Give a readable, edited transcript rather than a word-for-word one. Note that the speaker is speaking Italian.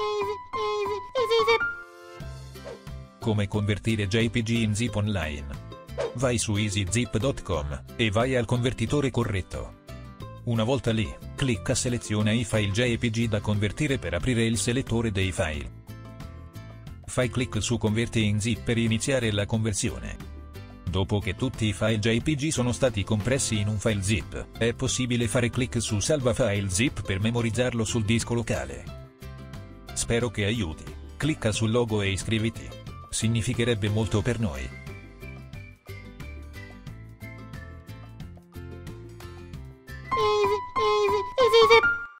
Come convertire JPG in zip online? Vai su easyzip.com e vai al convertitore corretto. Una volta lì, clicca seleziona i file JPG da convertire per aprire il selettore dei file. Fai clic su Converti in zip per iniziare la conversione. Dopo che tutti i file JPG sono stati compressi in un file zip, è possibile fare clic su Salva file zip per memorizzarlo sul disco locale. Spero che aiuti. Clicca sul logo e iscriviti. Significherebbe molto per noi.